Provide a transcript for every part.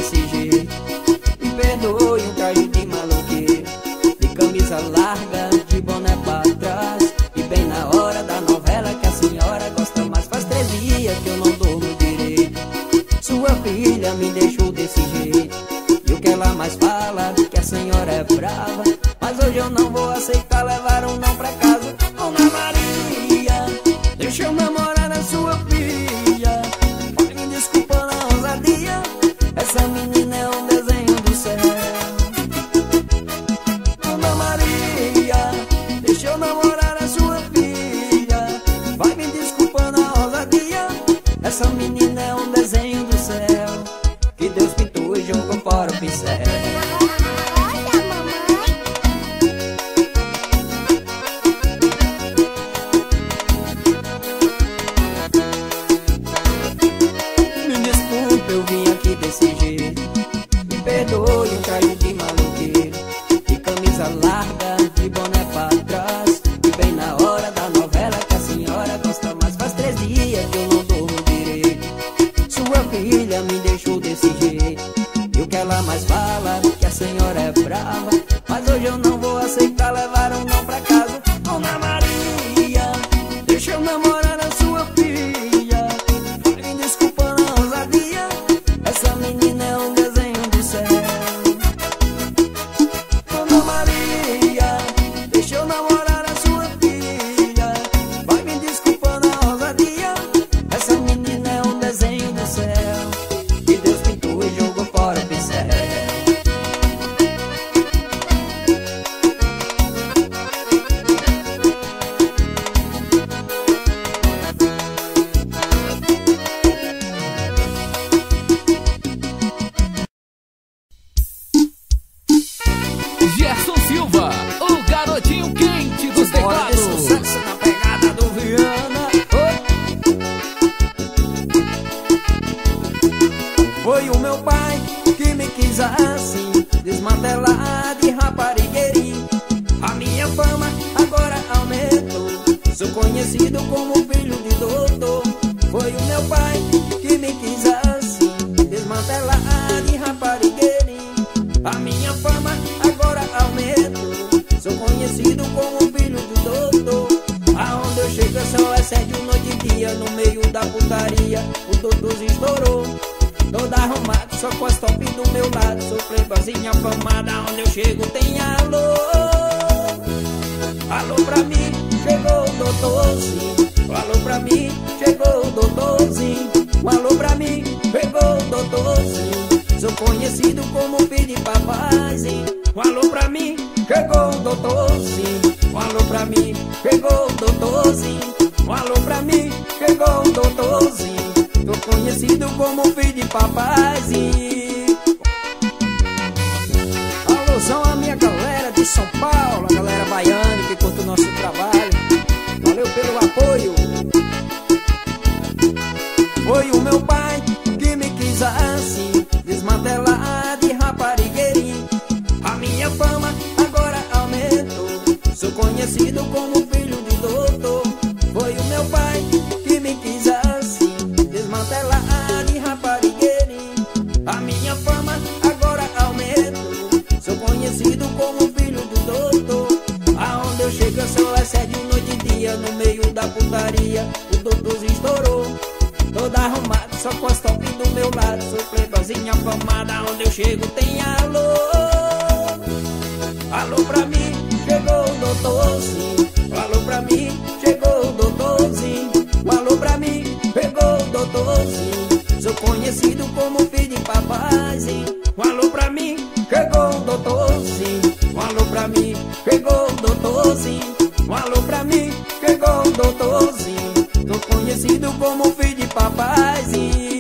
desse jeito. Me perdoe um traje de maloqueiro, de camisa larga, de boné pra trás. E bem na hora da novela que a senhora gosta mais. Faz 3 dias que eu não durmo direito. Sua filha me deixou desse jeito. E o que ela mais fala, que a senhora é brava. Mas hoje eu não vou aceitar levar um não pra casa. Dona Maria, deixa eu namorar a sua filha. Pode me desculpar na ousadia, essa menina é um desenho do céu. Dona Maria, deixa eu namorar a sua filha. Vai me desculpar na ousadia, essa menina é um desenho do céu. Que Deus pintou e jogou fora o pincel. Desse jeito, me perdoe um traje de maloqueiro, de camisa larga, de boné pra trás. E bem na hora da novela que a senhora gosta mais. Faz 3 dias que eu não durmo direito. Sua filha me deixou desse jeito. E o que ela mais fala, que a senhora é brava. Mas hoje eu não vou aceitar levar um não pra casa. Dona Maria, deixa eu namorar a sua filha. Me desculpa na ousadia, essa menina é um desenho do céu. Dona Maria, deixa eu namorar a sua filha. Vai me desculpando a ousadia, essa menina é um desenho do céu. Que Deus pintou e jogou fora o pincel. Gerson Silva, o garotinho quente dos teclados. Sucesso na pegada do Viana. Foi o meu pai que me quis assim, desmantelar de raparigueirinho. A minha fama agora aumentou, sou conhecido como filho de doutor. Foi o meu pai que me quis assim, desmantelar de raparigueirinho. A minha fama agora aumentou, sou conhecido como filho do doutor. Aonde eu chego é só assédio noite e dia. No meio da putaria o doutor estourou, todo arrumado, só com as top do meu lado. Sou playboyzinha afamada, onde eu chego tem alô. Alô pra mim, chegou o doutorzinho. Alô pra mim, chegou o doutorzinho. Alô pra mim, chegou o doutorzinho. Sou conhecido como filho de papaizinho. Alô pra mim, chegou o doutorzinho. Alô pra mim, chegou o doutorzinho. Alô pra mim, chegou o doutorzinho. Tô conhecido como filho de papaizinho. Alusão à minha galera de São Paulo, a galera baiana que curte o nosso trabalho. Valeu pelo apoio. Foi o meu pai que me quis assim, desmantelar de raparigueirinho. A minha fama agora aumentou, sou conhecido como filho de doutor. Foi o meu pai que me quis assim, desmantelar de raparigueirinho. A minha fama agora aumentou, sou conhecido como filho do doutor. Aonde eu chego eu sou assédio noite e dia. No meio da putaria o doutor estourou, todo arrumado, só com as top do meu lado. Sou playboyzinha afamada, onde eu chego tem alô. Alô pra mim, chegou o doutorzinho. Alô pra mim, chegou o doutorzinho. Alô pra mim, chegou o doutorzinho. Sou conhecido como filho de papaizinho. Alô pra mim, chegou o doutorzinho. Alô pra mim, chegou o doutorzinho. Alô pra mim, chegou o doutorzinho. Tô conhecido como filho de papaizinho.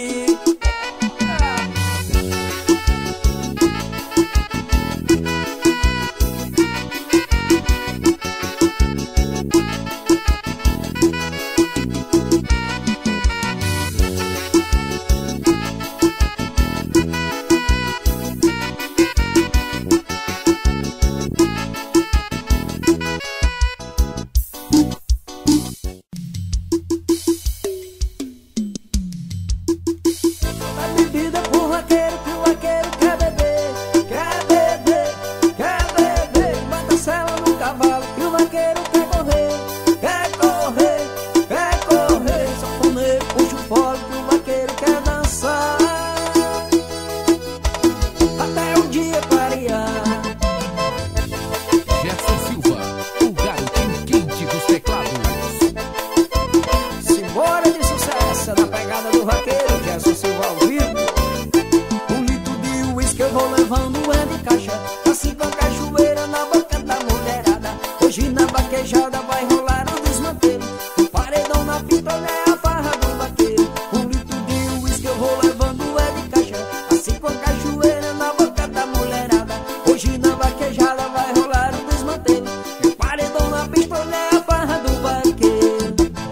vou levando é de caixa, assim com a cachoeira na boca da mulherada. Hoje na vaquejada vai rolar o desmantelo, um paredão na pistola é a farra do vaqueiro. Um litro de uísque eu vou levando é de caixa, assim com a cachoeira na boca da mulherada. Hoje na vaquejada vai rolar o desmantelo, um paredão na pistola é a farra do vaqueiro.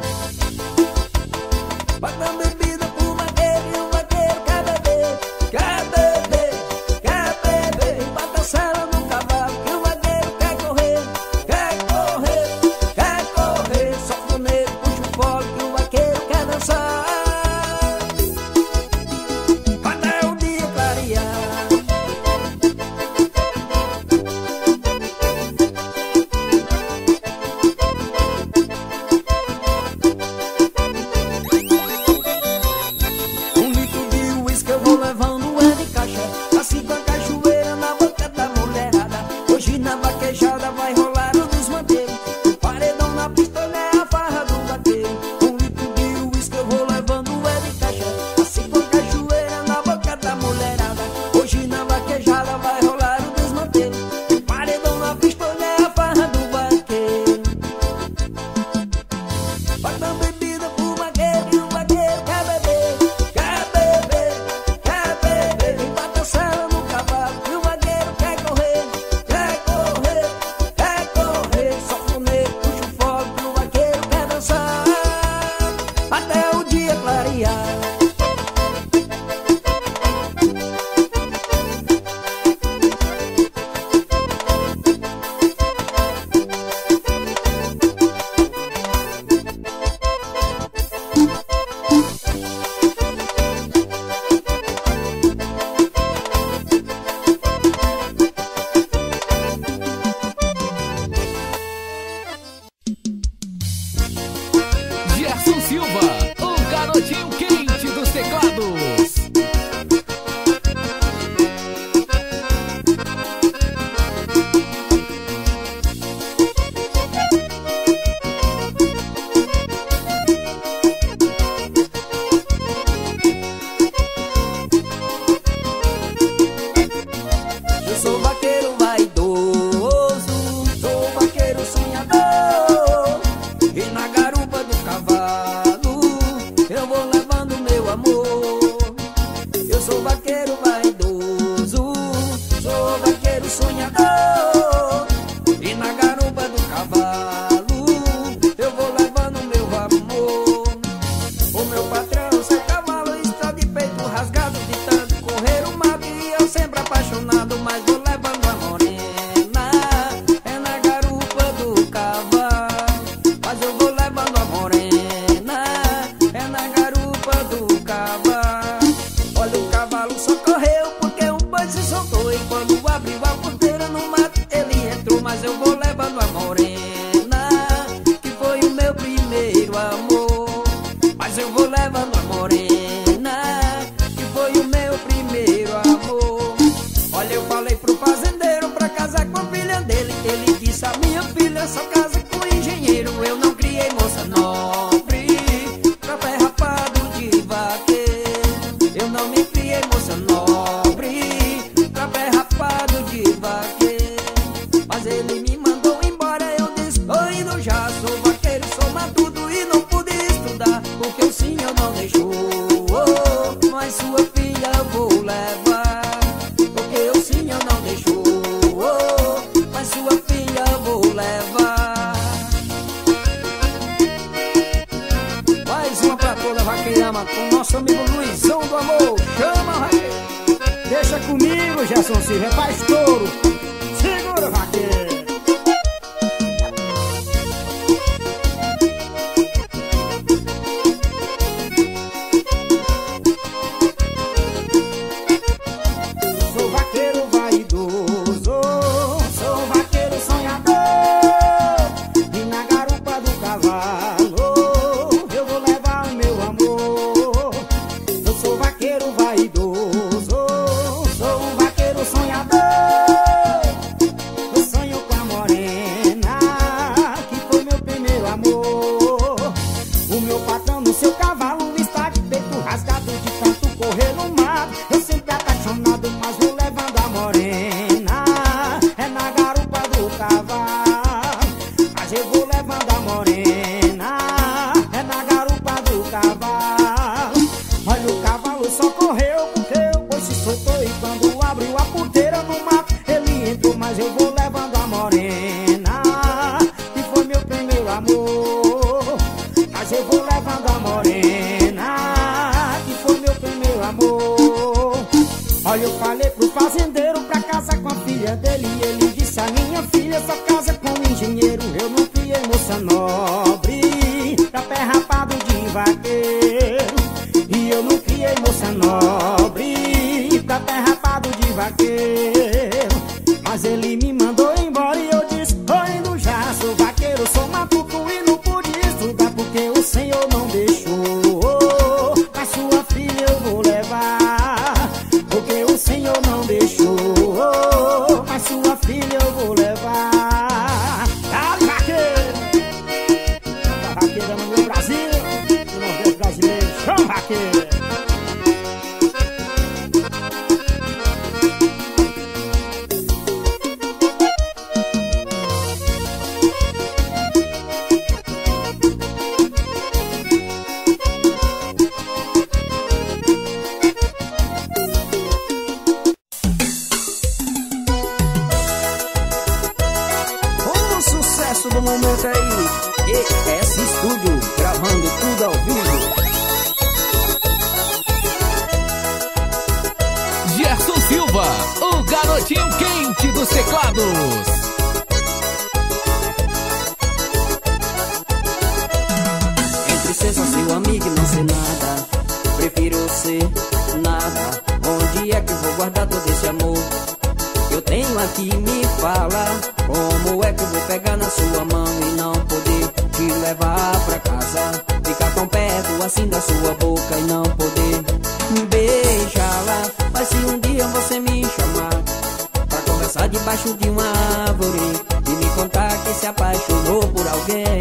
Bota bebida pro vaqueiro e o vaqueiro quer beber, quer beber, quer beber. Bota sela no cavalo e o vaqueiro quer correr, quer correr, quer correr. Sanfoneiro puxa o fole que o vaqueiro quer dançar até o dia clarear. Um litro de uísque eu vou levando é de caixa, assim com a cachoeira na boca da mulherada. Hoje na vaquejada vai rolar o desmantelo, o paredão na pistola é a farra do vaqueiro. Um litro de uísque eu vou levando é de caixa, assim com a cachoeira na boca da mulherada. Hoje na vaquejada vai rolar o desmantelo, o paredão na pistola é a farra do vaqueiro. Bota bebida pro vaqueiro e o vaqueiro quer beber, quer beber, quer beber. Bota sela no cavalo e o vaqueiro quer correr, quer correr, quer correr. Sanfoneiro puxa o fole que o vaqueiro quer dançar até o dia clarear. Gerson Silva, o garotinho quente dos teclados. Eu sou vaqueiro vaidoso, sou vaqueiro sonhador, e na garupa do cavalo eu vou levando meu amor. Eu sou vaqueiro vaidoso, sou vaqueiro sonhador, e na garupa do cavalo eu vou levando meu amor. O meu patrão, seu cavalo está de peito rasgado de tanto correr o mato, e eu sempre apaixonado, mas vou levando a morena. É na garupa do cavalo, mas eu vou levando a morena. É na garupa do cavalo. Olha, o cavalo só correu porque o boi se soltou, e quando abriu a porteira no mato ele entrou. Mas eu vou levando a morena, que foi o meu primeiro amor. Mas eu vou levando a morena, que foi o meu primeiro amor. Olha, eu falei pro fazendeiro pra casar com a filha dele. Ele disse: a minha filha só casa com o engenheiro. Eu não criei moça nobre pra pé rapado de vaqueiro. Eu não me criei moça nobre pra pé rapado de vaqueiro. Mas ele me mandou embora, eu disse: tô indo já. Sou vaqueiro, sou matuto e não pude estudar, porque o senhor não deixou. Mas sua filha eu vou levar, porque o senhor não deixou. Mas sua filha eu vou levar. Mais uma pra toda vaqueirama, com nosso amigo Luizão do Amor. Chama, vaqueiro. Deixa comigo, Gerson Silva, é pra estouro. Segura, vaqueiro. Sou vaqueiro vaidoso, sou vaqueiro sonhador, e na garupa do cavalo eu vou levar o meu amor. Eu sou vaqueiro vaidoso, sou um vaqueiro sonhador, eu sonho com se soltou e quando abriu a porteira no mato, ele entrou, mas eu vou levando a morena, que foi meu primeiro amor. Mas eu vou levando a morena, que foi meu primeiro amor. Olha, eu falei pro fazendeiro pra casar com a filha dele, e ele disse: a minha filha só casa com um engenheiro. Eu não criei moça nobre pra pé rapado de vaqueiro, e eu não criei moça nobre pra pé rapado de vaqueiro. Mas ele me mandou embora e eu disse: tô indo já, sou vaqueiro, sou matuto e não pude estudar porque o Senhor não deixou. Mas sua filha eu vou levar, porque o Senhor não deixou. Mas sua filha eu vou levar. Dale, vaqueiro! A vaqueira no meu Brasil, no Nordeste brasileiro, chama vaqueiro! Do momento aí, ES Studio, gravando tudo ao vivo. Gerson Silva, o garotinho quente dos teclados. Entre ser só seu amigo e não ser nada, prefiro ser nada. Onde é que eu vou guardar todo esse amor? Eu tenho aqui, me fala, como é que eu vou pegar na sua mão e não poder te levar pra casa? Ficar tão perto assim da sua boca e não poder beijá-la. Mas se um dia você me chamar pra conversar debaixo de uma árvore e me contar que se apaixonou por alguém,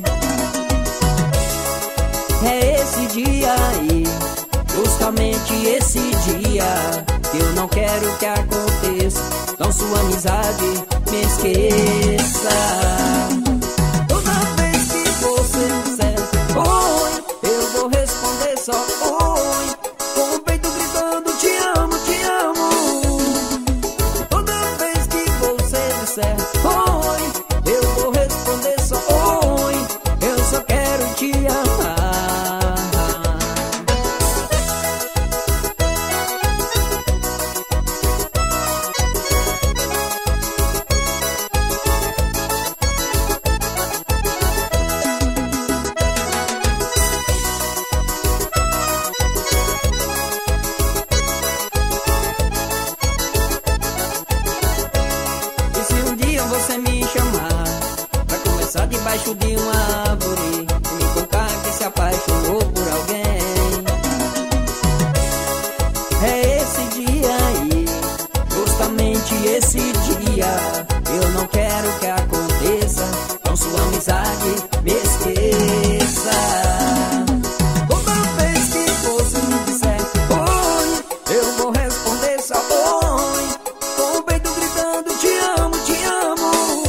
é esse dia aí, justamente esse dia, que eu não quero que aconteça. Então sua amizade me esqueça. Toda vez que você disser oi, eu vou responder só oi, com o peito gritando te amo, te amo. Toda vez que você disser oi, eu vou responder só oi, eu só quero te amar. Debaixo de uma árvore e me contar que se apaixonou por alguém, é esse dia aí, justamente esse dia, eu não quero que aconteça. Então sua amizade me esqueça. Toda vez que você me disser oi, eu vou responder só oi, com o peito gritando te amo, te amo.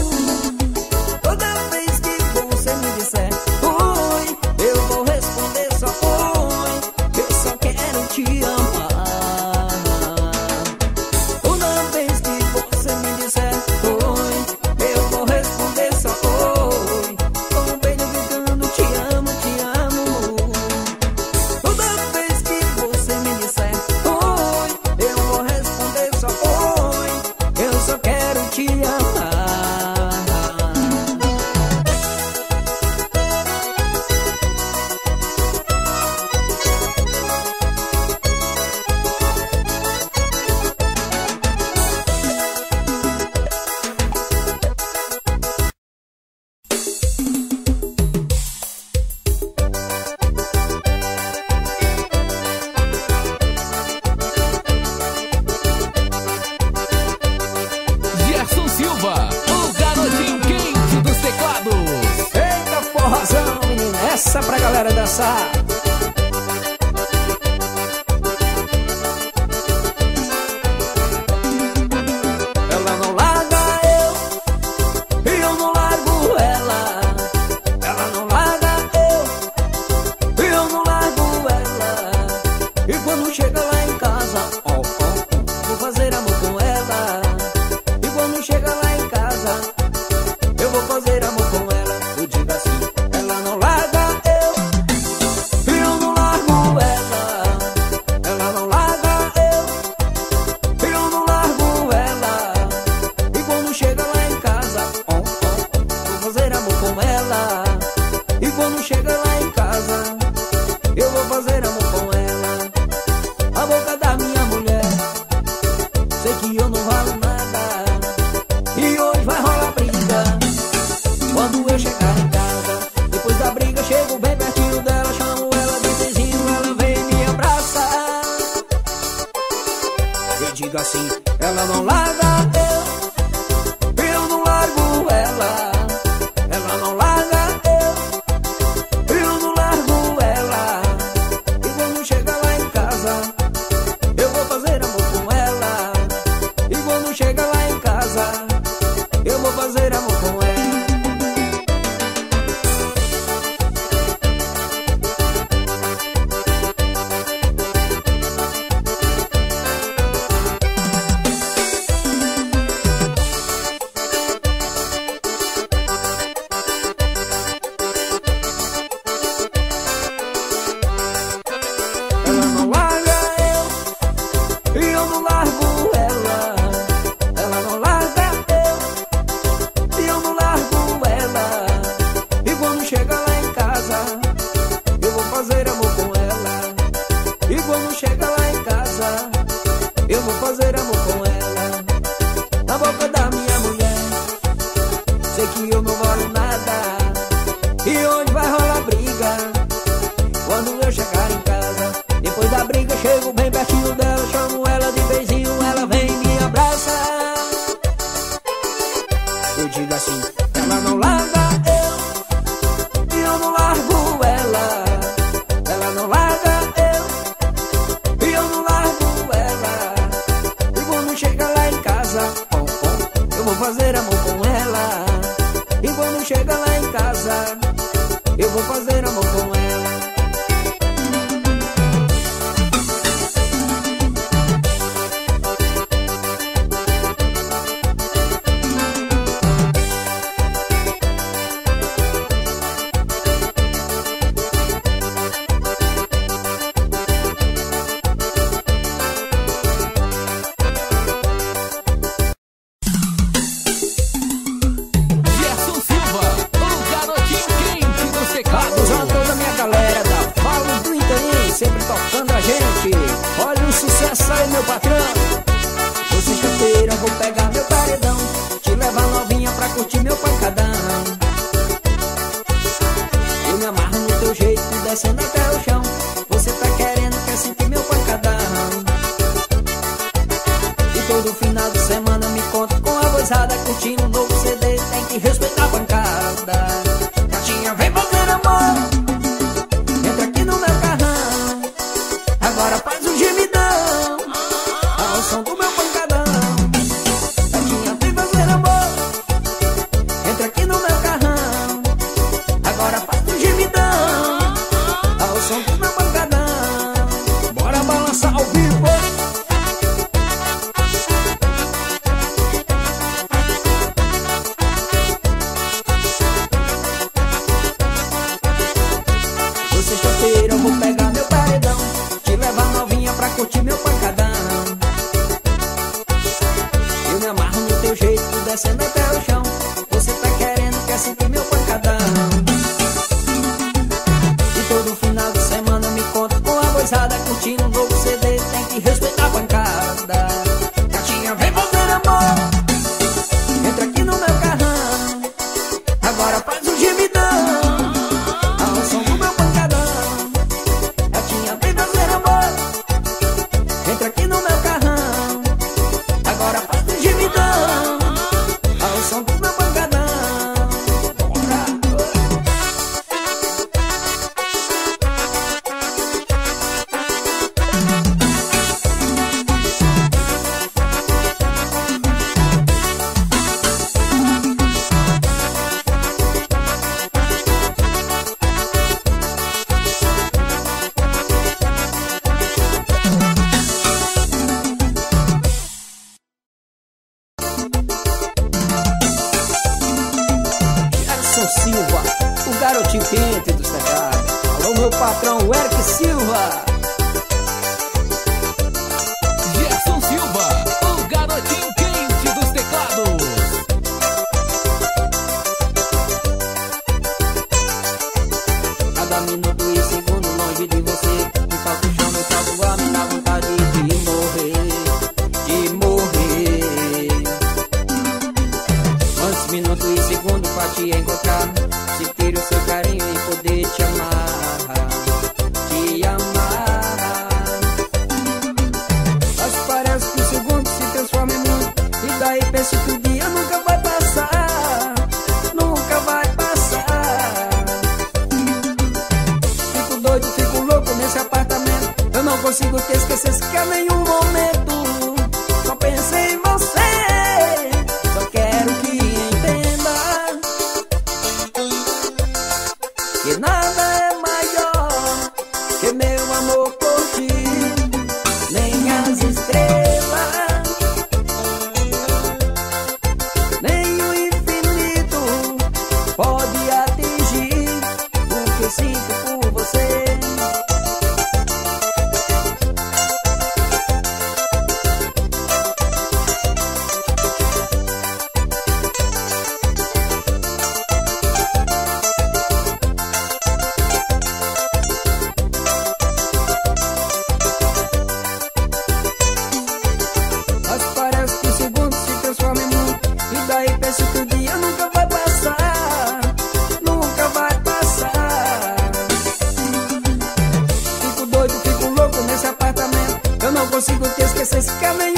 Oi, eu vou responder só oi, eu só quero te amar. Toda vez que você me disser oi, eu vou responder só oi, com o peito gritando te amo, te amo. Toda vez que você me disser oi, eu vou responder só oi, eu só quero te amar. Gerson Silva, o garotinho quente dos teclados. Eita forrozão, menina, essa pra galera dançar. Ela não larga eu, e eu não largo ela. Ela não larga eu, e eu não largo ela. E quando chega lá em casa, oh, oh, Eu digo assim, ela não larga eu não largo ela. Ela não larga eu não largo ela. E quando chega lá em casa, eu vou fazer amor com ela. E quando chega lá em casa, eu vou fazer amor com ela. Ela não larga eu e eu não largo ela. Ela não larga eu e eu não largo ela. E quando chega lá em casa, eu vou fazer amor com ela. E quando chega lá em casa, eu vou fazer amor com ela. Na boca da minha mulher, sei que eu não valo nada. E hoje vai rolar briga quando eu chegar em casa. Depois da briga chego bem pertinho dela, chamo ela de beijinho, ela vem e me abraça. Eu digo assim, ela não larga eu e eu não largo ela. Ela não larga eu e eu não largo ela. E quando chega lá em casa, eu vou fazer amor com ela. E quando chega lá em casa, eu vou fazer amor com ela. Gerson Silva, o garotinho quente do teclado. Usando toda a minha galera da Fala do Itaim, sempre tocando a gente. Olha o sucesso aí, meu patrão. Hoje sexta-feira eu vou pegar meu paredão, te levar novinha pra curtir meu pancadão. Eu me amarro no teu jeito, descendo até o chão. Você tá querendo, quer sentir meu pancadão. E todo final de semana me conta com a gozada, curtindo um novo CD, tem que respeitar a pancada. Gatinha, vem fazer amor, entra aqui no meu carrão. Agora faz um gemidão ao som do meu pancadão. Gatinha, vem fazer amor, entra aqui no meu carrão. Agora faz um gemidão ao som do meu pancadão. Bora balançar ao vivo. Sexta-feira eu vou pegar meu paredão, te levar novinha pra curtir meu pancadão. Eu me amarro no teu jeito, descendo até o chão. Você tá querendo, quer sentir meu pancadão. E todo final de semana me conta com a gozada, curtindo um novo CD, tem que respeitar a pancada. Gatinha, vem fazer amor, entra aqui no meu carrão. Agora faz um gemidão ao som do meu pancadão. Gatinha, vem fazer amor, entra aqui no meu carrão. Agora faz um gemidão ao som do meu pancadão.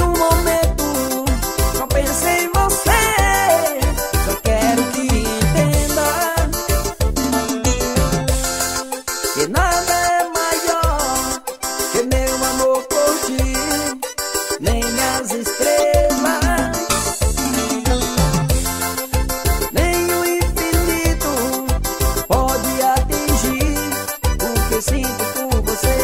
um momento só pensei em você. Só quero que entenda que nada é maior que meu amor por ti, nem as estrelas, nem o infinito pode atingir o que eu sinto por você.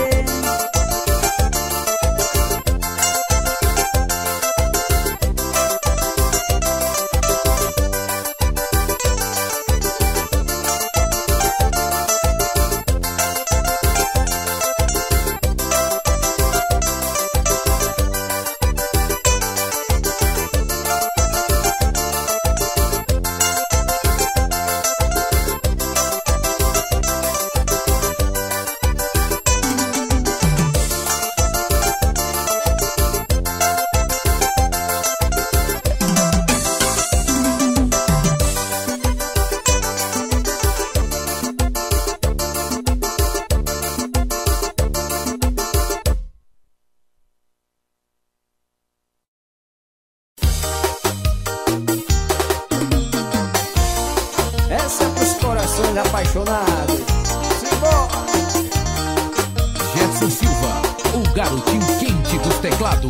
Essa é pros corações apaixonados. Simbora! Gerson Silva, o garotinho quente dos teclados.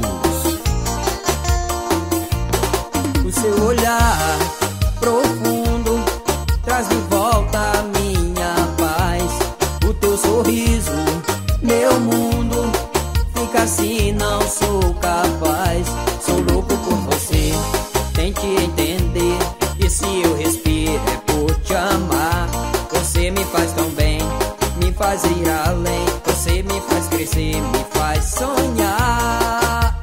O seu olhar profundo traz de volta a minha paz. O teu sorriso, meu mundo fica assim, não sou capaz. Sou louco por você, tente entender. E se eu respiro é por te amar. Você me faz tão bem, me faz ir além. Você me faz crescer, me faz sonhar.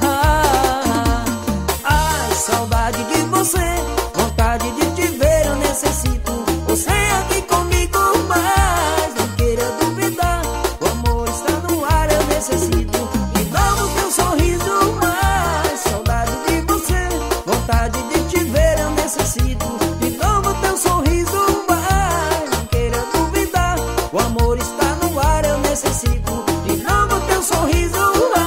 Ai, saudade de você, vontade de te ver, eu necessito você aqui comigo, mas não queira duvidar, o amor está no ar, eu necessito de novo teu sorriso, mais saudade de você, vontade de te ver, eu necessito de novo teu sorriso, mas não queira duvidar, o amor está no ar, eu necessito de novo teu sorriso,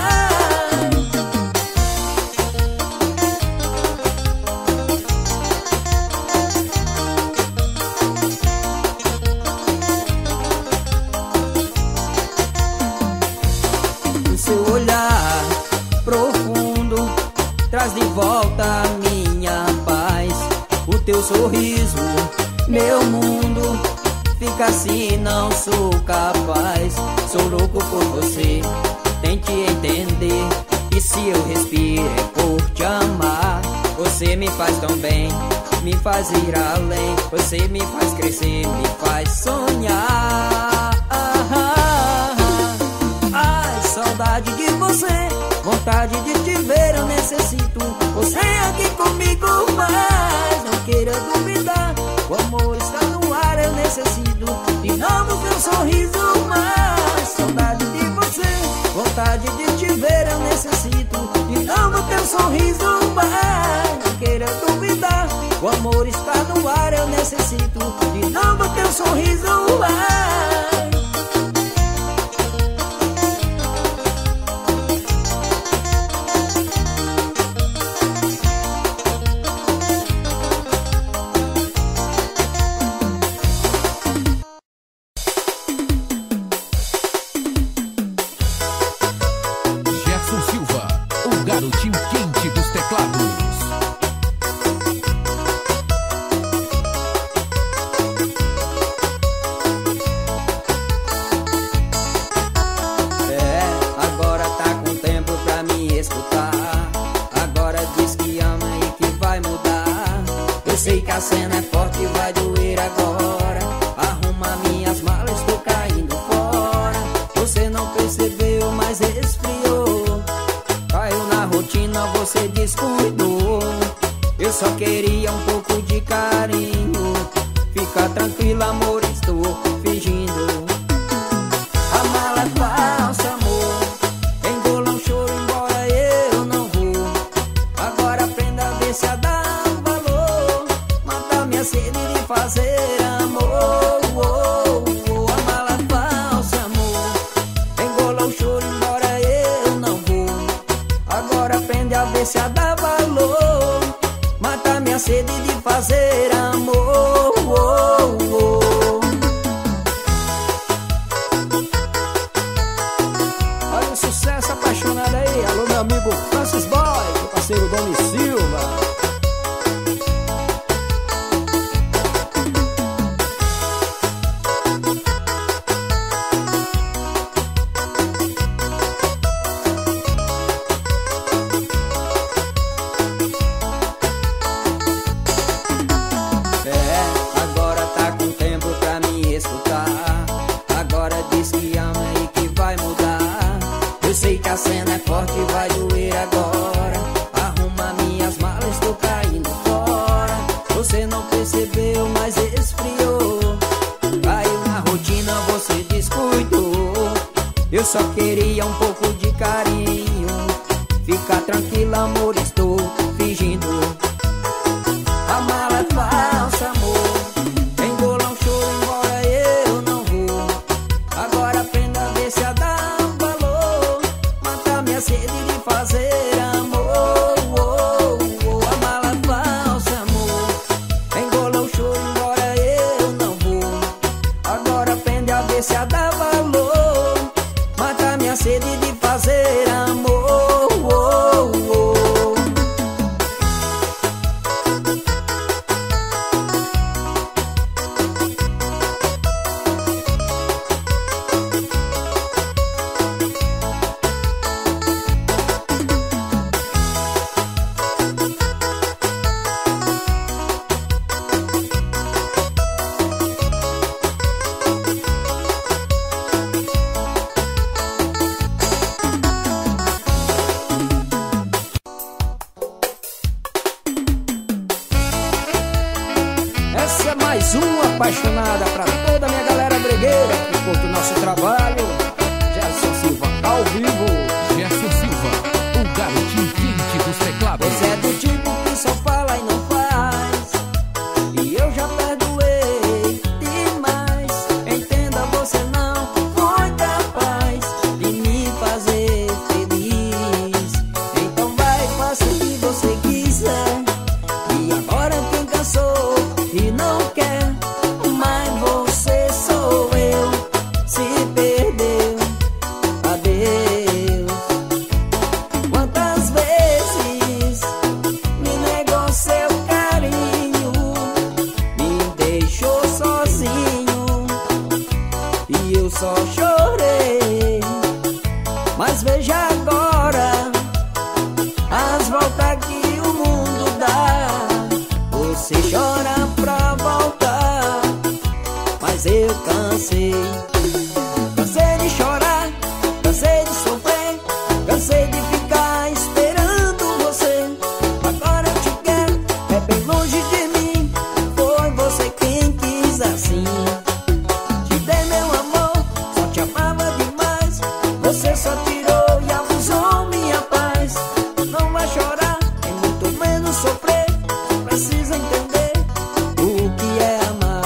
o seu olhar profundo traz de volta a minha paz. O teu sorriso, meu mundo fica assim, não sou capaz. Sou louco por você, tente entender. E se eu respiro é por te amar. Você me faz tão bem, me faz ir além. Você me faz crescer, me faz sonhar. Ai, saudade de você, vontade de te ver, eu necessito você aqui comigo, mas não queira duvidar, o amor está no ar, eu necessito de novo teu sorriso, mas saudade de você, vontade de te ver, eu necessito de novo teu sorriso, mas não queira duvidar, o amor está no ar, eu necessito de novo teu sorriso, mas... Gerson Silva, o garotinho quente dos teclados. Agora tá com tempo pra me escutar. Agora diz que ama e que vai mudar. Eu sei que a cena é forte e vai doer agora. Arruma minhas malas, tô caindo fora. Você não percebeu, mas esfriou. Caiu na rotina, você descuidou. Eu só queria um pouco de carinho. Fica tranquila, amor, estou fingindo. A mala é falsa, amor. Engola um choro, embora eu não vou. Agora aprenda a ver se a dar valor. Mata minha sede de fazer amor. A mala é falsa, amor. Engola o choro, embora eu não vou. Agora aprende a pra ver se a dá valor, mata minha sede de fazer amor. Olha o sucesso apaixonado aí. Alô, meu amigo Francis Boy, meu parceiro Domi Silva. A cena é forte, vai doer agora. Arruma minhas malas, tô caindo fora. Você não percebeu, mas esfriou. Caiu na rotina, você descuidou. Eu só queria um pouco de carinho. Fica tranquila, amor, estou fingindo. A mala é falsa, amor. Engola um choro, embora eu não vou. Agora aprenda a ver se a dá sede de fazer amor. A mala falsa, amor. Engola o choro, embora eu não vou. Agora aprende a ver se a dá valor, mata minha sede de fazer amor. Essa é mais uma apaixonada pra toda a minha galera bregueira que curte o nosso trabalho. Gerson Silva, ao vivo. Gerson Silva, o garotinho quente dos teclados. Você é do tipo que só fala e não faz, e eu já perdoei demais. Entenda, você não foi capaz de me fazer feliz. Então vai, faça o que você quiser. E agora quem cansou e não quer, mas você sou eu. Se perdeu, adeus. Quantas vezes me negou seu carinho, me deixou sozinho e eu só chorei. Mas veja agora as voltas que o mundo dá. Você chora pra voltar, mas eu cansei. Cansei de chorar, cansei de sofrer, cansei de ficar esperando você. Agora eu te quero, é bem longe de mim. Foi você quem quis assim. Te dei meu amor, só te amava demais. Você só tirou e abusou minha paz. Não vai chorar, nem muito menos sofrer. Precisa entender o que é amar.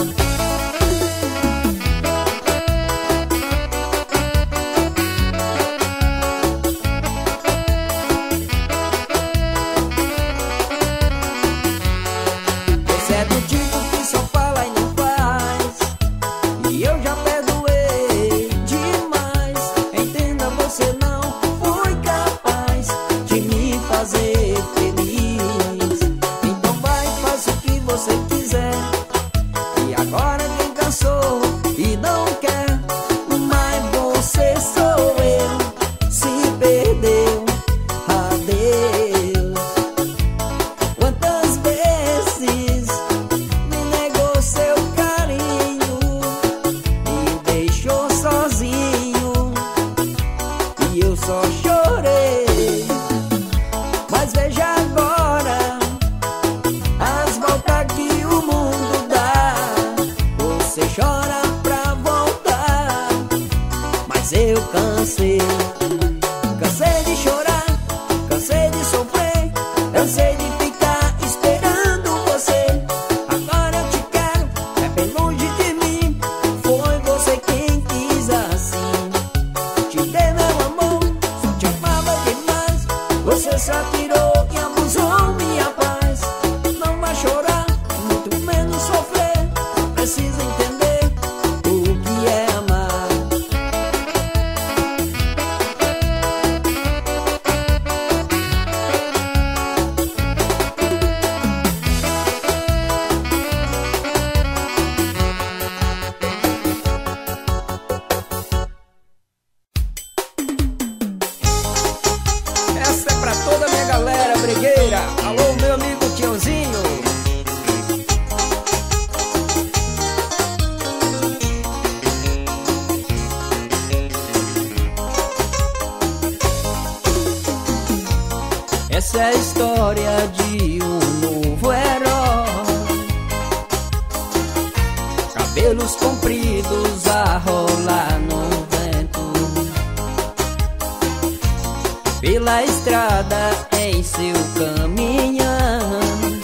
Você é do tipo que só fala e não faz, e eu já perdoei demais. Entenda, você não foi capaz de me fazer feliz. Então vai, faça o que você quiser. E agora quem cansou e não quer, mas você sou eu. Se perdeu, adeus. Quantas vezes me negou seu carinho, me deixou sozinho e eu só chorei. Mas veja agora as voltas que o mundo dá. Você chora pra voltar, mas eu cansei. Cansei de chorar, cansei de sofrer, cansei de ficar esperando você. Agora eu te quero, é bem longe de mim. Foi você quem quis assim. Te dei meu amor, só te amava demais. Você só tirou e abusou minha paz. Não vai chorar, muito menos sofrer. Precisa entender o que é amar. Essa é pra toda a minha galera brigueira. Alô, meu amigo Tiozinho. Essa é a história de um novo herói. Cabelos compridos a rolar no vento, pela estrada em seu caminhão,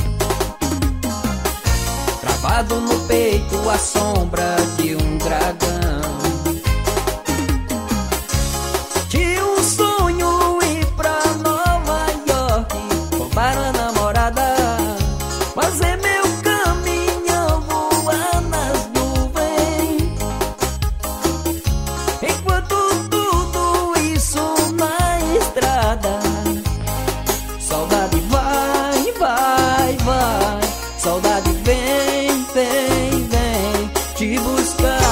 travado no peito a sombra de um dragão. Tinha um sonho ir pra Nova York, roubar a namorada, fazer meu caminhão voar nas nuvens. Enquanto tudo isso na estrada, saudade vai, vai, vai. Saudade vem, vem, vem te buscar.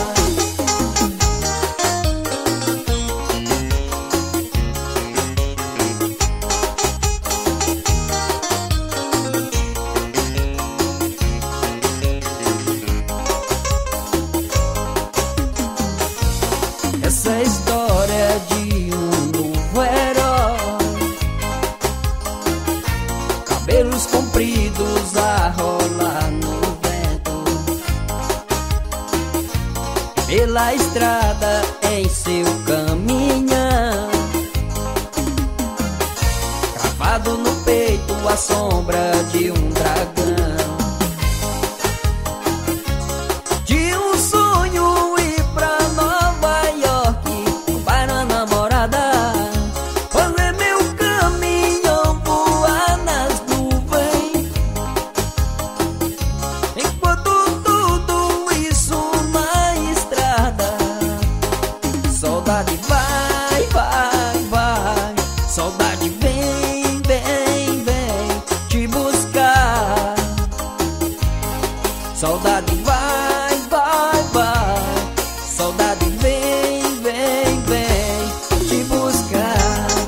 Essa é a história de um novo herói. Cabelos compridos a rolar no vento, pela estrada em seu caminhão, cravado no peito a sombra de um dragão. De um sonho ir pra Nova York, roubar a namorada, fazer meu caminhão voar nas nuvens. Enquanto tudo isso na estrada, saudade vai, vai, vai. Saudade vem, vem, vem te buscar. Saudade vai, vai, vai. Saudade vem, vem, vem te buscar.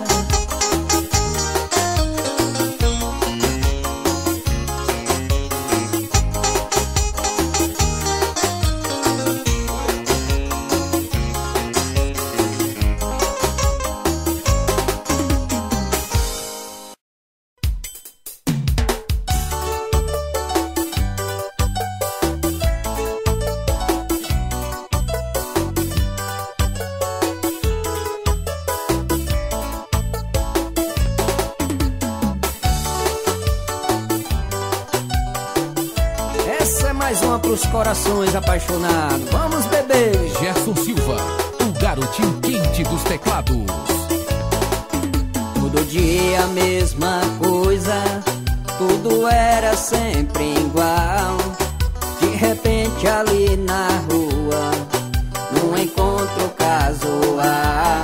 Essa é mais uma pros corações apaixonados. Vamos beber. Gerson Silva, o garotinho quente dos teclados. Todo dia a mesma coisa, tudo era sempre igual. De repente ali na rua, num encontro casual,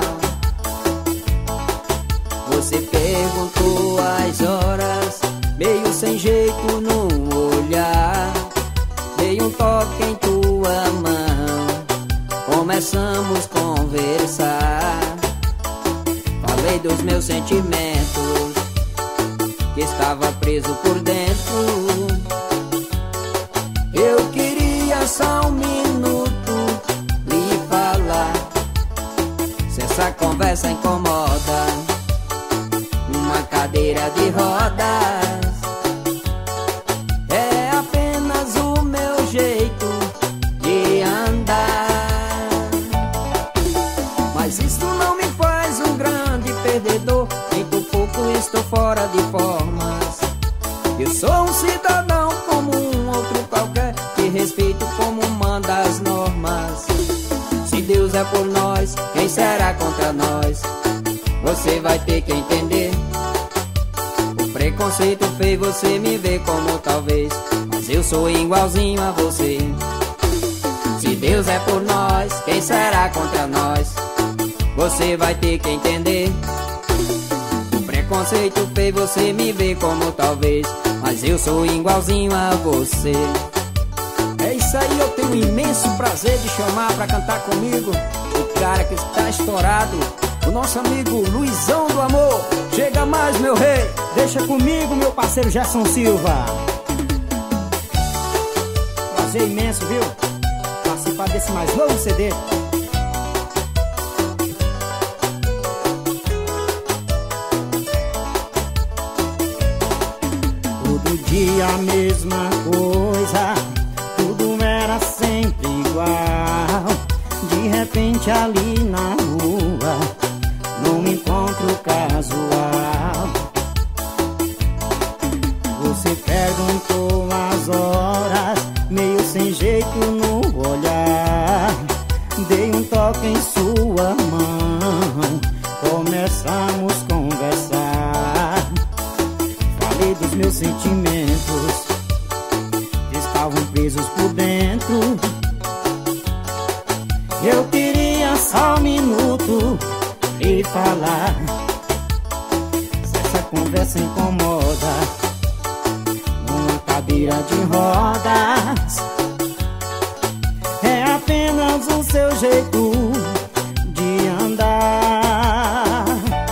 você perguntou as horas, meio sem jeito no olhar. Dei um toque em tua mão, começamos a conversar. Falei dos meus sentimentos, que estava preso por dentro. Eu queria só um minuto lhe falar, se essa conversa incomoda, uma cadeira de rodas é apenas o meu jeito de andar. Mas isso não me faz um grande perdedor, nem tão pouco estou fora de formas. Eu sou um cidadão como um outro qualquer, que respeito como manda as normas. Se Deus é por nós, quem será contra nós? Você vai ter que entender preconceito fez você me ver como talvez, mas eu sou igualzinho a você. Se Deus é por nós, quem será contra nós? Você vai ter que entender. O preconceito fez você me ver como talvez, mas eu sou igualzinho a você. É isso aí, eu tenho um imenso prazer de chamar pra cantar comigo o cara que está estourado, o nosso amigo Luizão do Amor. Chega mais, meu rei. Deixa comigo, meu parceiro Gerson Silva. Prazer imenso, viu? Participar desse mais novo CD. Todo dia a mesma coisa, tudo era sempre igual. De repente ali na rua, num encontro casual, você perguntou as horas, meio sem jeito no olhar. Dei um toque em sua mão, começamos a conversar. Falei dos meus sentimentos, que estavam presos por dentro. Eu queria só um minuto e falar, se essa conversa incomoda, numa cadeira de rodas, é apenas o seu jeito de andar.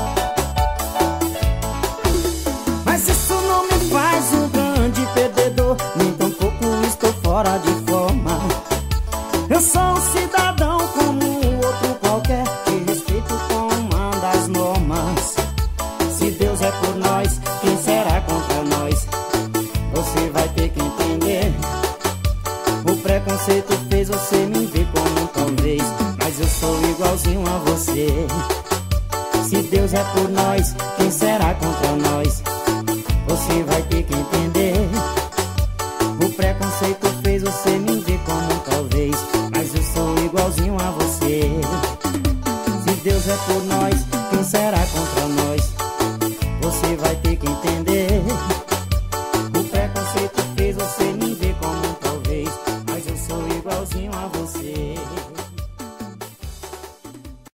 Mas isso não me faz um grande perdedor, nem tampouco estou fora de forma. Eu sou um cidadão como outro qualquer, que respeito como manda as normas. Se Deus é por nós, quem será contra nós? Você vai ter que entender. O preconceito fez você me ver como talvez, mas eu sou igualzinho a você. Se Deus é por nós, quem será contra nós? Você vai ter que entender. O preconceito fez você me ver como talvez, mas eu sou igualzinho a você. Se Deus é por nós, quem será contra nós? Você vai ter que entender. O preconceito fez você me ver como talvez, mas eu sou igualzinho a você.